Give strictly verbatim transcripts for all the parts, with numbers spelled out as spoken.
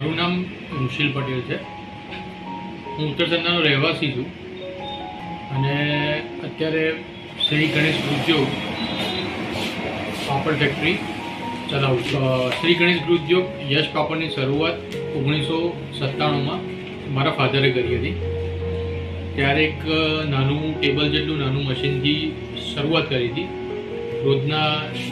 મારું નામ ઋષિલ પટેલ છે. હું ઉત્તરસંધાનો રહેવાસી છું અને અત્યારે શ્રી ગણેશ ઉદ્યોગ પાપડ ફેક્ટરી ચલાવું છું. શ્રી ગણેશ ઉદ્યોગ યશ પાપડની શરૂઆત ઓગણીસો સત્તાણુંમાં મારા ફાધરે કરી હતી. ત્યારે એક નાનું ટેબલ જેટલું નાનું મશીનથી શરૂઆત કરી હતી. રોજના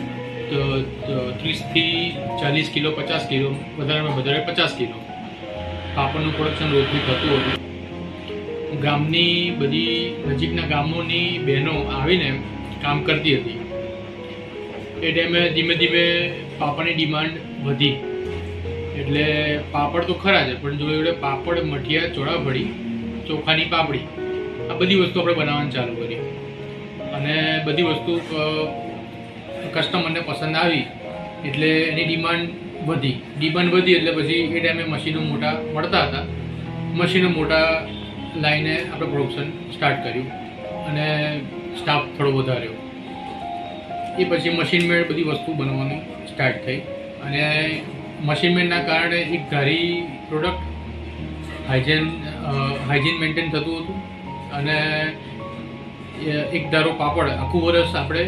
ત્રીસથી ચાલીસ કિલો પચાસ કિલો વધારેમાં વધારે પચાસ કિલો પાપડનું પ્રોડક્શન રોજનું થતું હતું. ગામની બધી નજીકના ગામોની બહેનો આવીને કામ કરતી હતી. એ ટાઈમે ધીમે ધીમે પાપડની ડિમાન્ડ વધી. એટલે પાપડ તો ખરા છે, પણ જો એવડે પાપડ, મઠિયા, ચોળાફળી, ચોખાની પાપડી, આ બધી વસ્તુ આપણે બનાવવાનું ચાલુ કરી અને બધી વસ્તુ કસ્ટમરને પસંદ આવી એટલે એની ડિમાન્ડ વધી. ડિમાન્ડ વધી એટલે પછી એ ટાઈમે મશીનો મોટા મળતા હતા. મશીનો મોટા લાઈને આપણે પ્રોડક્શન સ્ટાર્ટ કર્યું અને સ્ટાફ થોડો વધાર્યો. એ પછી મશીન મેડ બધી વસ્તુ બનવાની સ્ટાર્ટ થઈ અને મશીન મેડના કારણે એક ધારી પ્રોડક્ટ હાઇજેન હાઇજીન મેન્ટેન થતું હતું અને એક ધારો પાપડ આખું વર્ષ આપણે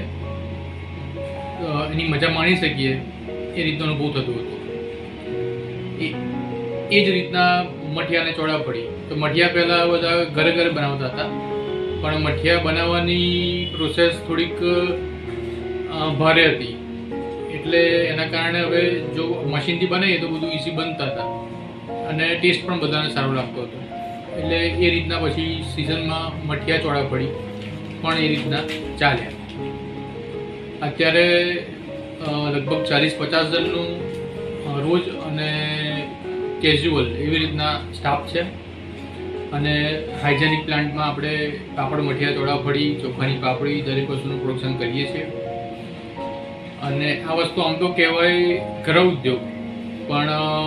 એની મજા માણી શકીએ એ રીતનો અનુભવ થતો હતો. એ એ જ રીતના મઠિયા અને ચોળાફળી. તો મઠિયા પહેલાં બધા ઘરે ઘરે બનાવતા હતા, પણ મઠિયા બનાવવાની પ્રોસેસ થોડીક ભારે હતી. એટલે એના કારણે હવે જો મશીનથી બનાવીએ તો બધું ઇઝી બનતા હતા અને ટેસ્ટ પણ બધાને સારો લાગતો હતો. એટલે એ રીતના પછી સિઝનમાં મઠિયા ચોળાફળી પણ એ રીતના ચાલ્યા. અત્યારે લગભગ ચાલીસ પચાસ જણનું રોજ અને કેઝ્યુઅલ એવી રીતના સ્ટાફ છે અને હાઇજેનિક પ્લાન્ટમાં આપણે પાપડ, મઠિયા, ચોળાફળી, ચોખાની પાપડી દરેક વસ્તુનું પ્રોડક્શન કરીએ છીએ. અને આ વસ્તુ આમ તો કહેવાય ગૃહ ઉદ્યોગ, પણ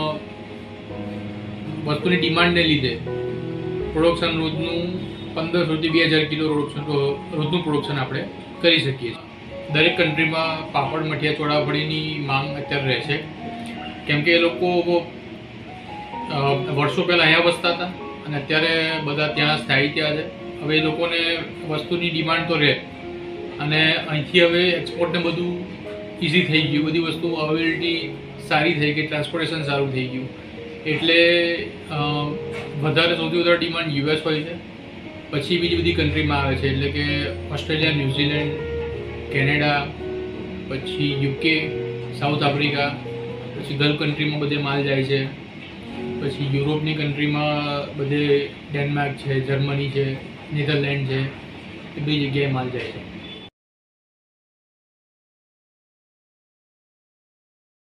વસ્તુની ડિમાન્ડને લીધે પ્રોડક્શન રોજનું પંદરસોથી બે હજાર કિલો પ્રોડક્શન રોજનું પ્રોડક્શન આપણે કરી શકીએ છીએ. દરેક કન્ટ્રીમાં પાપડ, મઠિયા, ચોળાફળીની માંગ અત્યારે રહે છે, કેમ કે એ લોકો વર્ષો પહેલાં અહીંયા વસતા હતા અને અત્યારે બધા ત્યાં સ્થાયી ત્યાં છે. હવે એ લોકોને વસ્તુની ડિમાન્ડ તો રહે અને અહીંથી હવે એક્સપોર્ટને બધું ઇઝી થઈ ગયું. બધી વસ્તુ અવેલેબિલિટી સારી થઈ ગઈ, ટ્રાન્સપોર્ટેશન સારું થઈ ગયું. એટલે વધારે સૌથી વધારે ડિમાન્ડ યુએસ હોય છે, પછી બીજી બધી કન્ટ્રીમાં આવે છે, એટલે કે ઓસ્ટ્રેલિયા, ન્યૂઝીલેન્ડ, કેનેડા, પછી યુકે, સાઉથ આફ્રિકા, પછી ગલ્ફ કન્ટ્રીમાં બધે માલ જાય છે. પછી યુરોપની કન્ટ્રીમાં બધે ડેનમાર્ક છે, જર્મની છે, નેધરલેન્ડ છે, એ બધી જગ્યાએ માલ જાય છે.